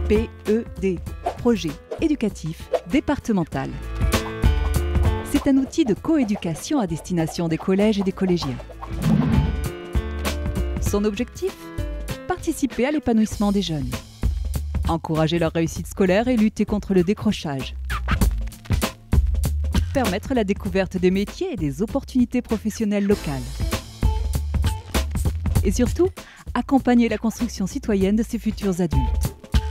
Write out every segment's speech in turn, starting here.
PED, Projet éducatif départemental. C'est un outil de coéducation à destination des collèges et des collégiens. Son objectif ? Participer à l'épanouissement des jeunes, encourager leur réussite scolaire et lutter contre le décrochage, permettre la découverte des métiers et des opportunités professionnelles locales, et surtout, accompagner la construction citoyenne de ces futurs adultes.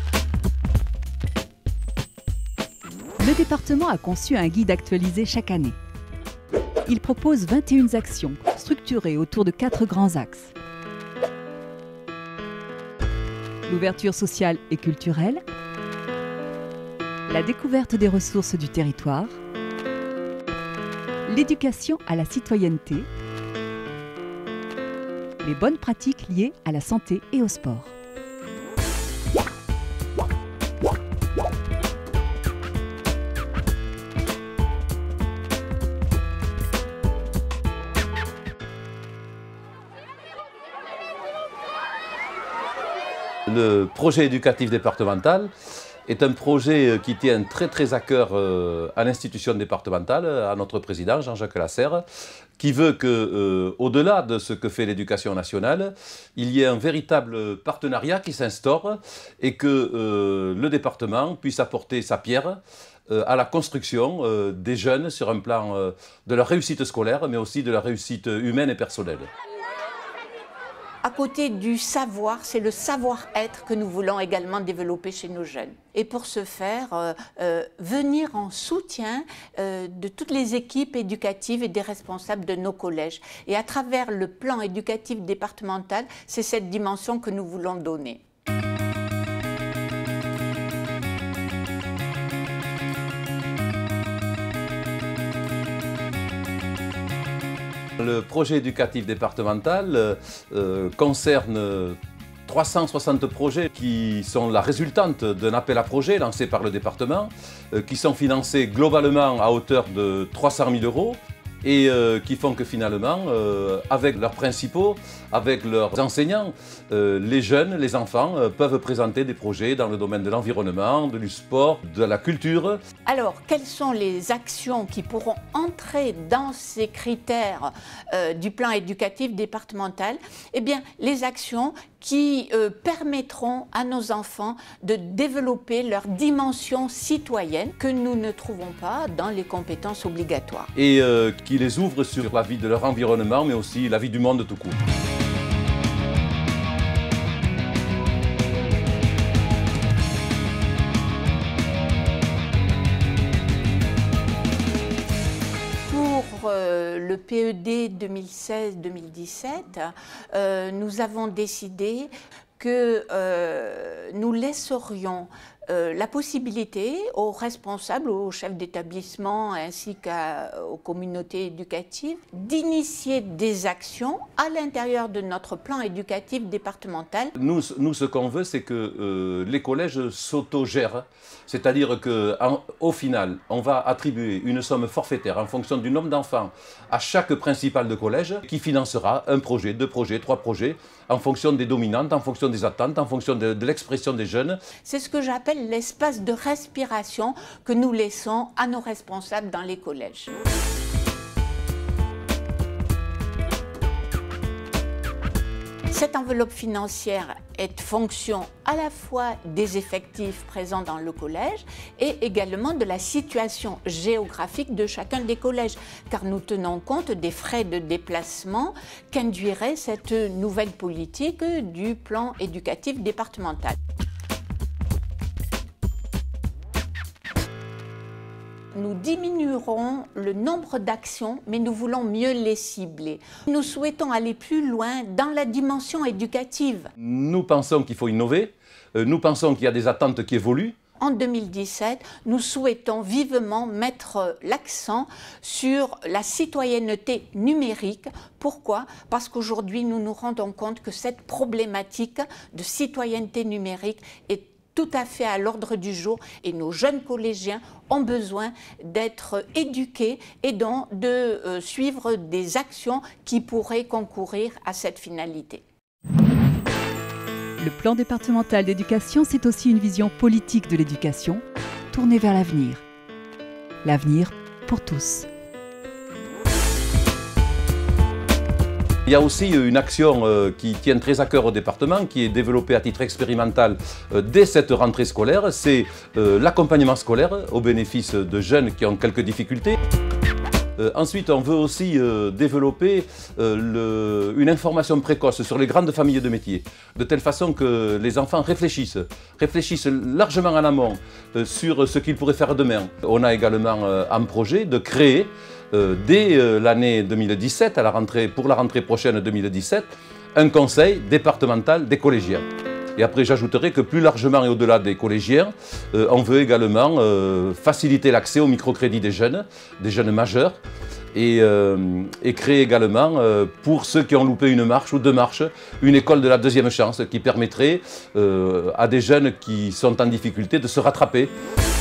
Le département a conçu un guide actualisé chaque année. Il propose 21 actions structurées autour de 4 grands axes. L'ouverture sociale et culturelle, la découverte des ressources du territoire, l'éducation à la citoyenneté, les bonnes pratiques liées à la santé et au sport. Le projet éducatif départemental est un projet qui tient très à cœur à l'institution départementale, à notre président Jean-Jacques Lasserre, qui veut qu'au-delà de ce que fait l'éducation nationale, il y ait un véritable partenariat qui s'instaure et que le département puisse apporter sa pierre à la construction des jeunes sur un plan de leur réussite scolaire, mais aussi de leur réussite humaine et personnelle. À côté du savoir, c'est le savoir-être que nous voulons également développer chez nos jeunes. Et pour ce faire, venir en soutien de toutes les équipes éducatives et des responsables de nos collèges. Et à travers le plan éducatif départemental, c'est cette dimension que nous voulons donner. Le projet éducatif départemental concerne 360 projets qui sont la résultante d'un appel à projets lancé par le département, qui sont financés globalement à hauteur de 300 000 € et qui font que finalement, avec leurs principaux, avec leurs enseignants, les jeunes, les enfants peuvent présenter des projets dans le domaine de l'environnement, du sport, de la culture. Alors, quelles sont les actions qui pourront entrer dans ces critères du plan éducatif départemental? Eh bien, les actions qui permettront à nos enfants de développer leur dimension citoyenne que nous ne trouvons pas dans les compétences obligatoires. Et qui les ouvre sur la vie de leur environnement, mais aussi la vie du monde tout court. Pour le PED 2016-2017, nous avons décidé que nous laisserions la possibilité aux responsables, aux chefs d'établissement ainsi qu'aux communautés éducatives d'initier des actions à l'intérieur de notre plan éducatif départemental. Nous ce qu'on veut, c'est que les collèges s'autogèrent, c'est-à-dire qu'au final, on va attribuer une somme forfaitaire en fonction du nombre d'enfants à chaque principal de collège qui financera un projet, 2 projets, 3 projets, en fonction des dominantes, en fonction des attentes, en fonction de l'expression des jeunes. C'est ce que j'appelle l'espace de respiration que nous laissons à nos responsables dans les collèges. Cette enveloppe financière est fonction à la fois des effectifs présents dans le collège et également de la situation géographique de chacun des collèges, car nous tenons compte des frais de déplacement qu'induirait cette nouvelle politique du plan éducatif départemental. Nous diminuerons le nombre d'actions, mais nous voulons mieux les cibler. Nous souhaitons aller plus loin dans la dimension éducative. Nous pensons qu'il faut innover, nous pensons qu'il y a des attentes qui évoluent. En 2017, nous souhaitons vivement mettre l'accent sur la citoyenneté numérique. Pourquoi? Parce qu'aujourd'hui, nous nous rendons compte que cette problématique de citoyenneté numérique est tout à fait à l'ordre du jour et nos jeunes collégiens ont besoin d'être éduqués et donc de suivre des actions qui pourraient concourir à cette finalité. Le plan départemental d'éducation, c'est aussi une vision politique de l'éducation, tournée vers l'avenir. L'avenir pour tous. Il y a aussi une action qui tient très à cœur au département, qui est développée à titre expérimental dès cette rentrée scolaire. C'est l'accompagnement scolaire au bénéfice de jeunes qui ont quelques difficultés. Ensuite, on veut aussi développer une information précoce sur les grandes familles de métiers, de telle façon que les enfants réfléchissent largement en amont sur ce qu'ils pourraient faire demain. On a également un projet de créer, dès l'année 2017, pour la rentrée prochaine 2017, un conseil départemental des collégiens. Et après, j'ajouterai que plus largement et au-delà des collégiens, on veut également faciliter l'accès au microcrédit des jeunes majeurs, et créer également, pour ceux qui ont loupé une marche ou deux marches, une école de la deuxième chance qui permettrait à des jeunes qui sont en difficulté de se rattraper.